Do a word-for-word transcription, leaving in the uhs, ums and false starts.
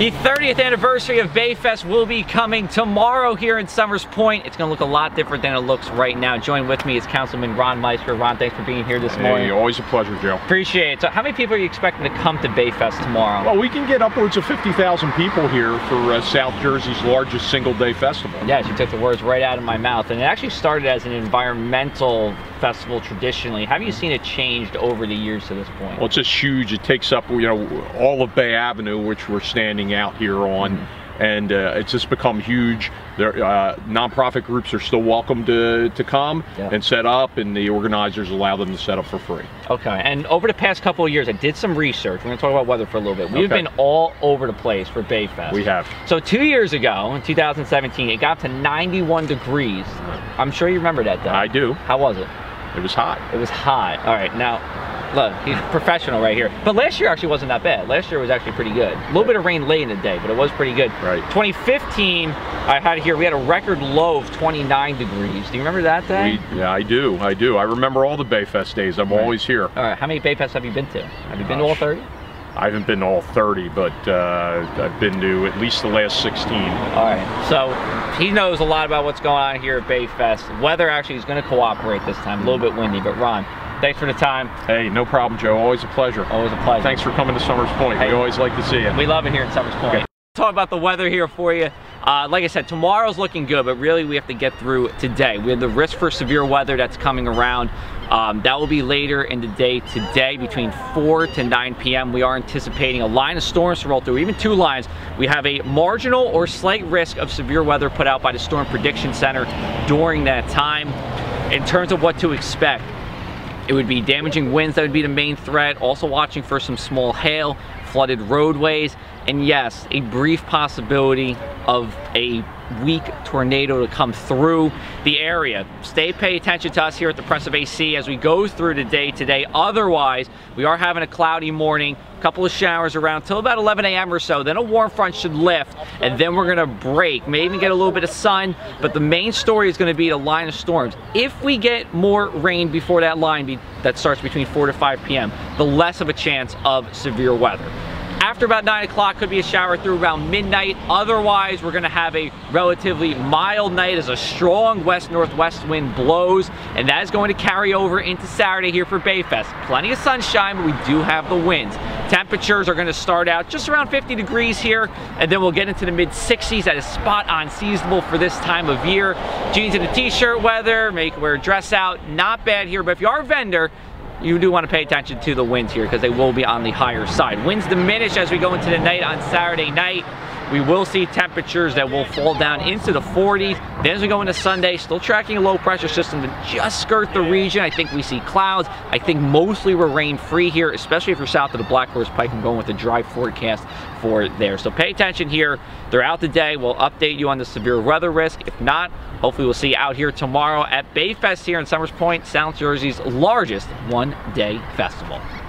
The thirtieth anniversary of Bayfest will be coming tomorrow here in Summers Point. It's going to look a lot different than it looks right now. Joined with me is Councilman Ron Meister. Ron, thanks for being here this morning. Hey, always a pleasure, Joe. Appreciate it. So how many people are you expecting to come to Bayfest tomorrow? Well, we can get upwards of fifty thousand people here for uh, South Jersey's largest single-day festival. Yes, you took the words right out of my mouth. And it actually started as an environmental festival traditionally. Have you seen it changed over the years to this point? Well, it's just huge. It takes up, you know, all of Bay Avenue, which we're standing out here on, mm-hmm. and uh, it's just become huge. There, uh, nonprofit groups are still welcome to, to come yeah. and set up, and the organizers allow them to set up for free. Okay, and over the past couple of years, I did some research. We're going to talk about weather for a little bit. We've okay. been all over the place for Bayfest. We have. So two years ago, in two thousand seventeen, it got to ninety-one degrees. I'm sure you remember that day. I do. How was it? It was hot. It was hot. All right, now, look, he's professional right here. But last year actually wasn't that bad. Last year was actually pretty good. A little bit of rain late in the day, but it was pretty good. Right. twenty fifteen, I had it here, we had a record low of twenty-nine degrees. Do you remember that day? We, yeah, I do. I do. I remember all the Bayfest days. I'm right. always here. All right, how many Bayfests have you been to? Have you been Gosh. to all thirty? I haven't been to all thirty, but uh, I've been to at least the last sixteen. All right, so he knows a lot about what's going on here at Bayfest. Weather actually is going to cooperate this time, a little bit windy, but Ron, thanks for the time. Hey, no problem, Joe. Always a pleasure. Always a pleasure. Thanks for coming to Summers Point. Hey, we always like to see you. We love it here in Summers Point. Okay. Talk about the weather here for you. Uh, like I said, tomorrow's looking good, but really we have to get through today. We have the risk for severe weather that's coming around. Um, that will be later in the day today between four to nine p m We are anticipating a line of storms to roll through, even two lines. We have a marginal or slight risk of severe weather put out by the Storm Prediction Center during that time. In terms of what to expect, it would be damaging winds that would be the main threat, also watching for some small hail, flooded roadways, and yes, a brief possibility of a weak tornado to come through the area. Stay pay attention to us here at the Press of A C as we go through the day today. Otherwise, we are having a cloudy morning, a couple of showers around till about eleven a m or so, then a warm front should lift, and then we're gonna break, may even get a little bit of sun, but the main story is gonna be the line of storms. If we get more rain before that line be, that starts between four to five p m, the less of a chance of severe weather. After about nine o'clock, could be a shower through around midnight. Otherwise, we're gonna have a relatively mild night as a strong west-northwest wind blows, and that is going to carry over into Saturday here for Bayfest. Plenty of sunshine, but we do have the winds. Temperatures are gonna start out just around fifty degrees here, and then we'll get into the mid sixties. That is spot on seasonable for this time of year. Jeans and a t-shirt weather, make wear a dress out, not bad here, but if you are a vendor, you do want to pay attention to the winds here because they will be on the higher side. Winds diminish as we go into the night on Saturday night. We will see temperatures that will fall down into the forties. Then as we go into Sunday, still tracking a low pressure system to just skirt the region. I think we see clouds. I think mostly we're rain free here, especially if you're south of the Black Horse Pike. I'm going with a dry forecast for there. So pay attention here throughout the day. We'll update you on the severe weather risk. If not, hopefully we'll see you out here tomorrow at Bayfest here in Summers Point, South Jersey's largest one-day festival.